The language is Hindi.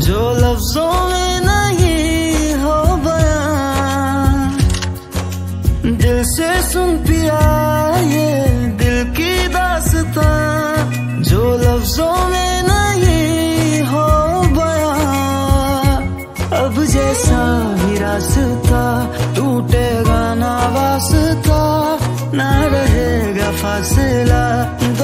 जो लफ्जों में नहीं हो बयां। दिल से सुन पिया ये दिल की दास्तां, जो लफ्जों में नहीं हो बयां। अब जैसा ही रास्ता टूटेगा ना वास्ता, ना रहेगा फासला